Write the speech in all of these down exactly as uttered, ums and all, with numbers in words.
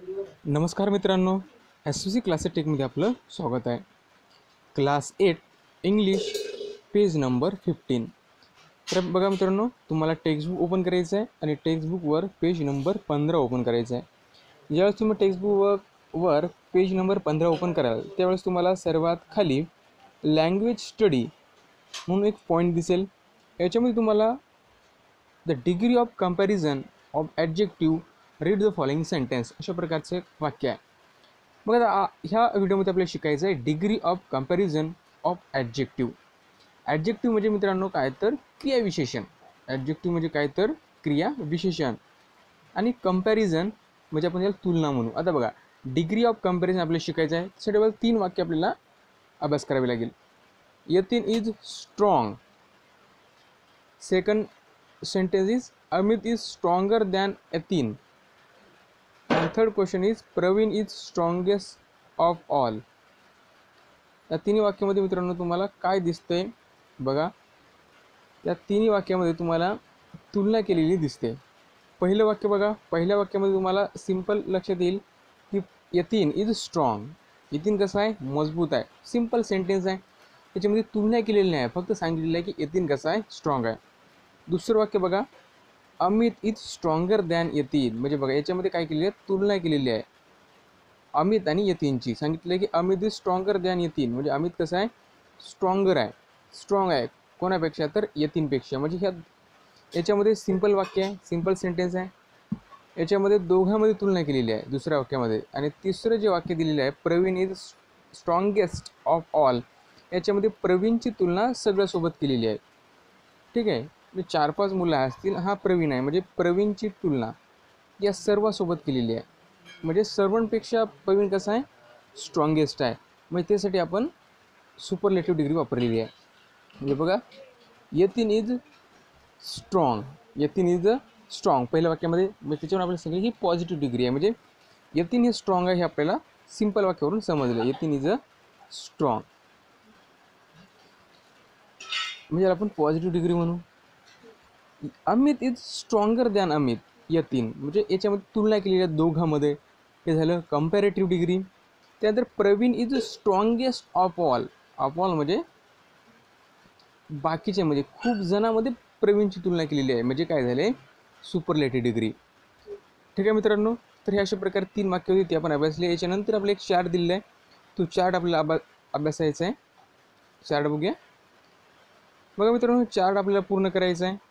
नमस्कार मित्रांनो, S C C classes टेकमध्ये आपलं स्वागत आहे. Class eight English page number fifteen. तर बघा मित्रांनो, तुम्हाला टेक्स्टबुक ओपन करायचं आहे आणि टेक्स्टबुकवर पेज नंबर पंधरा ओपन करायचं आहे. ज्यावेळेस तुम्ही टेक्स्टबुक वर पेज नंबर पंधरा ओपन कराल त्यावेळेस तुम्हाला सर्वात खाली लँग्वेज स्टडी म्हणून एक पॉईंट दिसेल. याच्यामध्ये तुम्हाला the degree of comparison of adjective read the following sentence अशा प्रकारचे वाक्य आहे. मग आता ह्या व्हिडिओमध्ये आपल्याला शिकायचं आहे degree of comparison of adjective. Adjective म्हणजे मित्रांनो काय तर क्रियाविशेषण. ॲडजेक्टिव्ह म्हणजे काय तर क्रियाविशेषण आणि कंपॅरिझन म्हणजे आपण याला तुलना म्हणू. आता बघा, डिग्री ऑफ कंपॅरिझन आपल्याला शिकायचं आहे. त्यासाठी आपल्याला तीन वाक्य आपल्याला अभ्यास करावे लागेल. Yatin is strong. Second sentence is Amit is stronger than Yatin. And third question is Praveen is strongest of all. या तिन्ही वाक्यामध्ये मित्रांनो तुम्हाला काय दिसतंय बघा. या तिन्ही वाक्यामध्ये तुम्हाला तुलना केलेली दिसते. पहिलं वाक्य बघा, पहिल्या वाक्यामध्ये तुम्हाला सिंपल लक्षात येईल की यतीन इज स्ट्रॉंग. यतीन कसा आहे? मजबूत आहे. सिंपल सेंटेन्स आहे, त्याच्यामध्ये तुलना केलेली नाही, फक्त सांगितलेलं आहे की यतीन कसा आहे? स्ट्रॉंग आहे. दुसरं वाक्य बघा, Amit is stronger than Yatin. म्हणजे बघा याच्यामध्ये काय केलेली आहे? तुलना केलेली आहे अमित आणि यतीनची. सांगितलं आहे की Amit is stronger than Yatin. म्हणजे अमित कसं आहे? स्ट्रॉंगर आहे, स्ट्रॉंग आहे. कोणापेक्षा? तर यतीनपेक्षा. म्हणजे ह्या याच्यामध्ये सिंपल वाक्य आहे, सिंपल सेंटेन्स आहे. याच्यामध्ये दोघांमध्ये तुलना केलेली आहे दुसऱ्या वाक्यामध्ये. आणि तिसरं जे वाक्य दिलेलं आहे Praveen is strongest of all, याच्यामध्ये प्रवीणची तुलना सगळ्यासोबत केलेली आहे. ठीक आहे, चार पाच मुलं असतील, हा प्रवीण आहे म्हणजे प्रवीणची तुलना या सर्वांसोबत केलेली आहे. म्हणजे सर्वांपेक्षा प्रवीण कसा आहे? स्ट्रॉंगेस्ट आहे. म्हणजे त्यासाठी आपण सुपरलेटिव्ह डिग्री वापरलेली आहे. म्हणजे बघा, Yatin is strong. Yatin is strong पहिल्या वाक्यामध्ये. म्हणजे त्याच्यावर आपल्याला सांगितलं ही पॉझिटिव्ह डिग्री आहे. म्हणजे यतीन हे स्ट्रॉंग आहे हे आपल्याला सिंपल वाक्यावरून समजलं. यतीन इज अ स्ट्रॉंग म्हणजे आपण पॉझिटिव्ह डिग्री म्हणू. Amit is stronger than Amit Yatin. म्हणजे याच्यामध्ये तुलना केलेली आहे दोघांमध्ये, हे झालं कंपॅरेटिव्ह डिग्री. त्यानंतर Praveen is strongest of all. Of all म्हणजे बाकीचे, म्हणजे खूप जणांमध्ये प्रवीणची तुलना केलेली आहे. म्हणजे काय झाले? Superlative degree. ठीक आहे मित्रांनो, तर हे अशा प्रकारे तीन वाक्य होती ती आपण अभ्यासली. याच्यानंतर आपल्याला एक चार्ट दिलेला आहे, तो चार्ट आपल्याला अभ्या अभ्यासायचा आहे. चार्ट बघूया. बघा मित्रांनो, चार्ट आपल्याला पूर्ण करायचा आहे.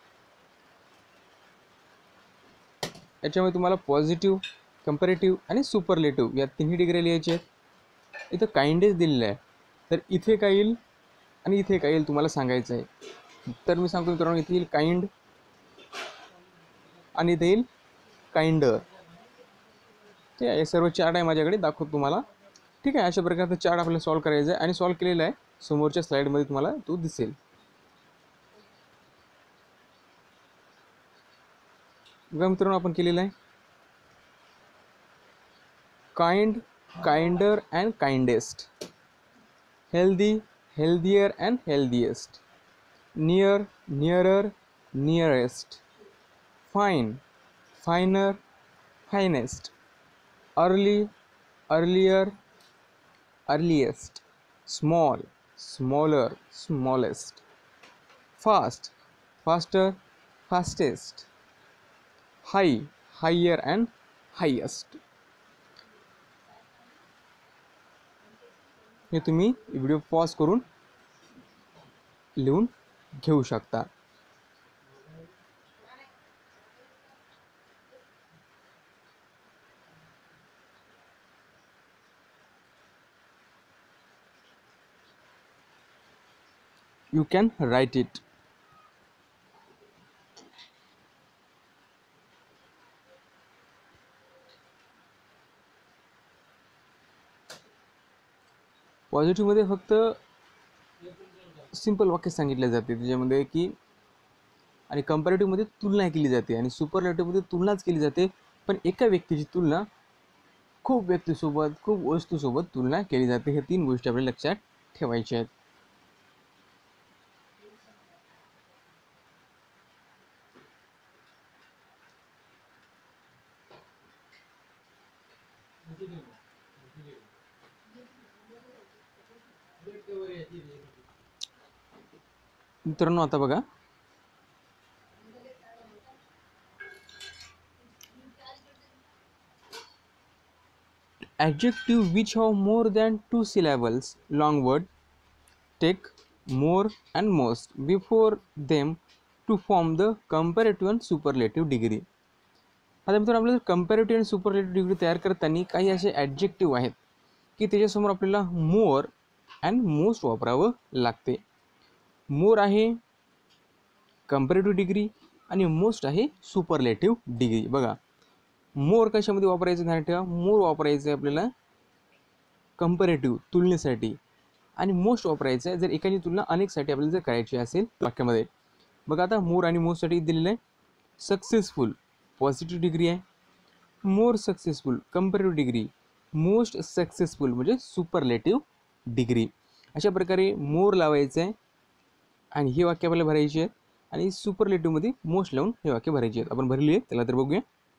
याच्यामध्ये तुम्हाला पॉझिटिव्ह, कंपॅरेटिव्ह आणि सुपरलेटिव्ह या तिन्ही डिग्री लिहायचे आहेत. इथं काइंडेस्ट दिलेलं आहे, तर इथे काय येईल आणि इथे काय येईल तुम्हाला सांगायचं आहे. तर मी सांगतो मित्रांनो, इथे येईल काइंड आणि इथे येईल काइंडर. ठीक आहे, हे सर्व चार्ट आहे माझ्याकडे, दाखवतो तुम्हाला. ठीक आहे, अशा प्रकारचा चार्ट आपल्याला सॉल्व करायचा आहे आणि सॉल्व केलेला आहे. समोरच्या स्लाईडमध्ये तुम्हाला तो दिसेल. बघा मित्रांनो, आपण केलेलं आहे kind, kinder and kindest. Healthy, healthier and healthiest. Near, nearer, nearest. Fine, finer, finest. Early, earlier, earliest. Small, smaller, smallest. Fast, faster, fastest. High, higher and highest. हे तुम्ही व्हिडिओ पॉज करून लिहून घेऊ शकता. You can write it. पॉझिटिव्हमध्ये फक्त simple वाक्य सांगितले जाते त्याच्यामध्ये की, आणि कंपॅरेटिव्हमध्ये तुलना केली जाते आणि सुपरलेटिव्हमध्ये तुलनाच केली जाते, पण एका व्यक्तीची तुलना खूप व्यक्तीसोबत, खूप वस्तूसोबत तुलना केली जाते. हे तीन गोष्टी आपल्याला लक्षात ठेवायच्या आहेत. मित्रांनो आता बघा, adjective which have more than two syllables long word take more and most before them to form the comparative and superlative degree. आता मित्रांनो आपल्याला कंपॅरेटिव्ह आणि सुपरलेटिव्ह डिग्री तयार करताना काही असे ॲडजेक्टिव्ह आहेत की त्याच्यासमोर आपल्याला मोर अँड मोस्ट वापरावं लागते. मोर आहे कंपॅरेटिव्ह डिग्री आणि मोस्ट आहे सुपरलेटिव्ह डिग्री. बघा, मोर कशामध्ये वापरायचं ध्यान ठेवा, मोर वापरायचं आहे आपल्याला कंपॅरेटिव्ह तुलनेसाठी आणि मोस्ट वापरायचं आहे जर एकाची तुलना अनेकसाठी आपल्याला जर करायची असेल वाक्यामध्ये. बघा आता मोर आणि मोस्टसाठी दिलेलं आहे. सक्सेसफुल पॉझिटिव्ह डिग्री आहे, more successful comparative degree, most successful म्हणजे सुपरलेटिव्ह डिग्री. अशा प्रकारे मोर लावायचं आहे आणि हे वाक्य आपल्याला भरायचे आहेत आणि सुपरलेटिव्हमध्ये मोस्ट लावून हे वाक्य भरायचे आहेत. आपण भरली आहेत त्याला तर बघूया.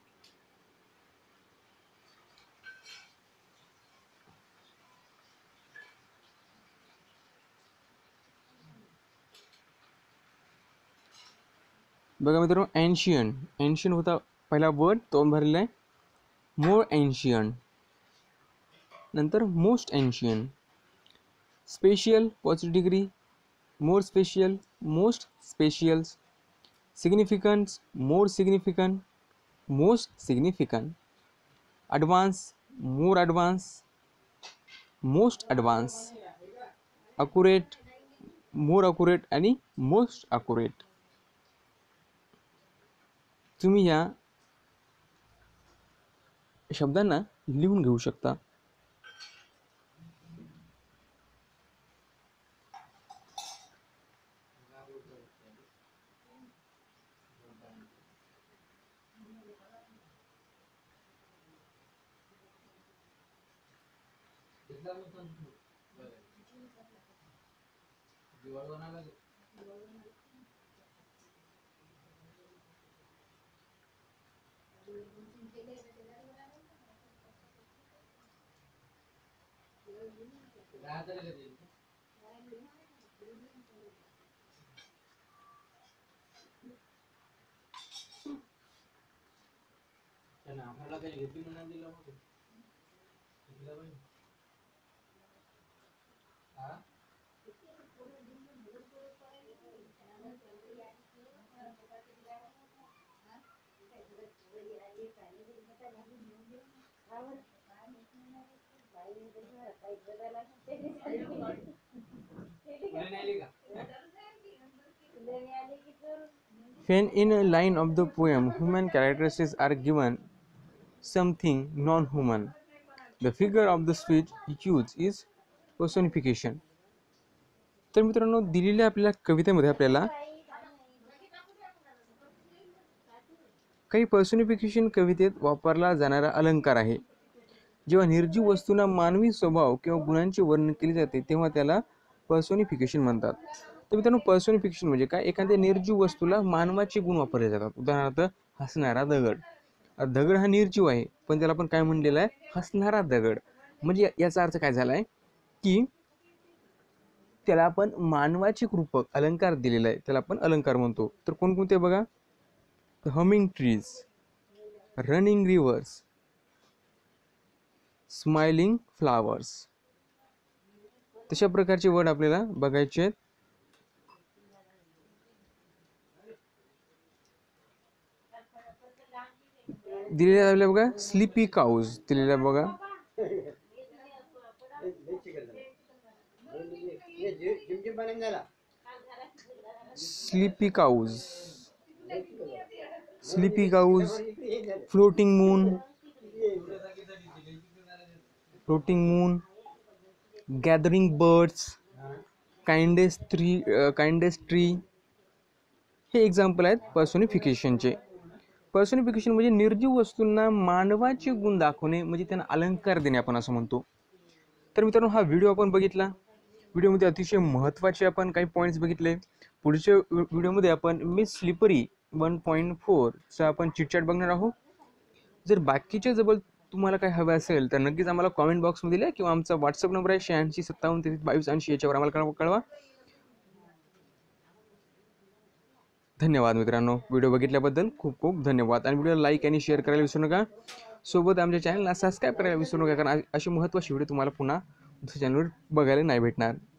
बघा मित्रांनो, एन्शियन एन्शियन होता पहिला वर्ड तो भरलेला आहे. मोर एन्शियन, नंतर most ancient. Special positive degree, more special, most specials. Significance, more significant, most significant. Advance, more advance, most advance. Accurate, more accurate आणि मोस्ट अकुरेट. तुम्ही या शब्दांना लिहून घेऊ शकता. When in a line of the poem human characteristics are given something non-human, the figure of the speech used is personification. तर मित्रांनो, दिलेल्या आपल्याला कवितेमध्ये आपल्याला काही पर्सोनिफिकेशन कवितेत वापरला जाणारा अलंकार आहे. जेव्हा निर्जीव वस्तूंना मानवी स्वभाव किंवा गुणांचे वर्णन केले जाते तेव्हा त्याला पर्सोनिफिकेशन म्हणतात. तर मित्रांनो, पर्सोनिफिकेशन म्हणजे काय, एखाद्या निर्जीव वस्तूला मानवाचे गुण वापरले जातात. उदाहरणार्थ हसणारा दगड. दगड हा निर्जीव आहे पण त्याला आपण काय म्हणलेलं आहे, हसणारा दगड. म्हणजे याचा अर्थ काय झाला आहे की त्याला आपण मानवाचे रूपक अलंकार दिलेला आहे, त्याला आपण अलंकार म्हणतो. तर कोणकोणते बघा, humming trees, running rivers, smiling flowers. तशा प्रकारचे वर्ड आपल्याला बघायचे आहेत. दिलेल्या आपल्याला बघा स्लीपी काऊज दिलेल्या बघा. Sleepy cows, sleepy cows, floating moon, floating moon, gathering birds, kindest tree, kindest tree. हे एक्झाम्पल आहेत पर्सोनिफिकेशनचे. पर्सोनिफिकेशन म्हणजे निर्जीव वस्तूंना मानवाचे गुण दाखवणे, म्हणजे त्यांना अलंकार देणे आपण असं म्हणतो. तर मित्रांनो, हा व्हिडिओ आपण बघितला. व्हिडिओमध्ये अतिशय महत्त्वाचे आपण काही पॉईंट्स बघितले. पुढच्या व्हिडिओमध्ये आपण मिस स्लिपरी वन पॉईंट फोरचा आपण चिटचॅट बघणार आहोत. जर बाकीचे जबल तुम्हाला काय हवं असेल तर नक्कीच आम्हाला कॉमेंट बॉक्समध्ये लिहा किंवा आमचा व्हॉट्सअप नंबर आहे शहाऐंशी सत्तावन्न तेहतीस बावीस ऐंशी याच्यावर आम्हाला कळवा कळवा धन्यवाद मित्रांनो, व्हिडिओ बघितल्याबद्दल खूप खूप धन्यवाद. आणि व्हिडिओ लाईक आणि शेअर करायला विसरू नका. सोबत आमच्या चॅनलला सबस्क्राईब करायला विसरू नका, कारण अशी महत्त्वाची व्हिडिओ तुम्हाला पुन्हा दुसऱ्या चॅनलवर बघायला नाही भेटणार.